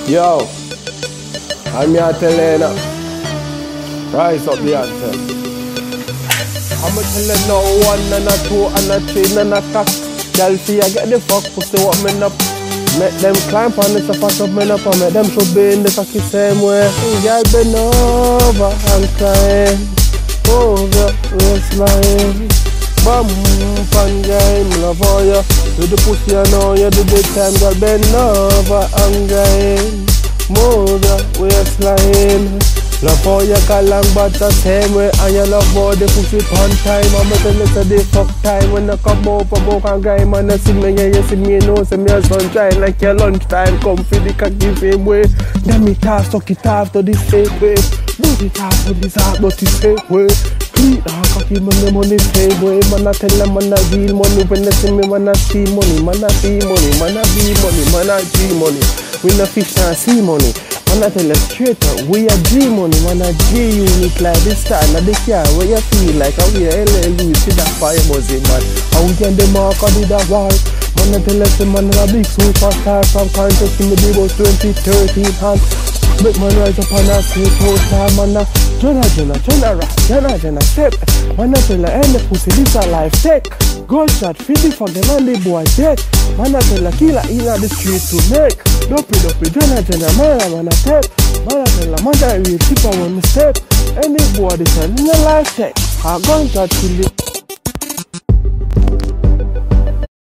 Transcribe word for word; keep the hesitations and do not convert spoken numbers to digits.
Yo, I'm here telling you, rise up the anthem. I'ma tell you no one and a two and a three and a cock. Girl, see I get the fuck pussy what me up. Make them climb on the sofa up me up and make them should be in the cocky same way. Girl bend over and climb over waistline. Bam, fun game, love for you. Do the pussy I know you do the time. Girl bend over and grind. Move your waistline. Love for you call long but the same way. And you love for the pussy on time. I'ma tell you to the fuck time. When you come over, walk and grind. Man, you see me, yeah, you see me, you know, see me a sunshine. Like your lunchtime, come for the cocky same way. Then me talk, suck it off to the same way. Put it off to this heart, but the same way. Clean the cocky money, money same way. Man, I tell them man, I real money. When they see me, man, I see money. Man, I see money, man, I be money. Man, I see money. We no fish and see money. Man, I tell you straight up, we a G money, man, a G unit like this time. Now the car where you feel like how we a L L U, see that fire buzzing, man. How we can the mark or did that war? Man, I tell you, the man a big superstar from contest in the day about twenty thirteen, and make man rise up on a street poster, man. a Genna Genna, Genna Genna Genna step. Man, I tell you, any pussy, this a life tech. Gunshot, feed the fuck them and the boy dead. Man, I tell you, killer in the street to make. Dopey, dopey, Genna Genna, man, I'm on a step. Man, I tell you, man, I will keep on the step. Any boy, this a life tech. A gunshot, kill it.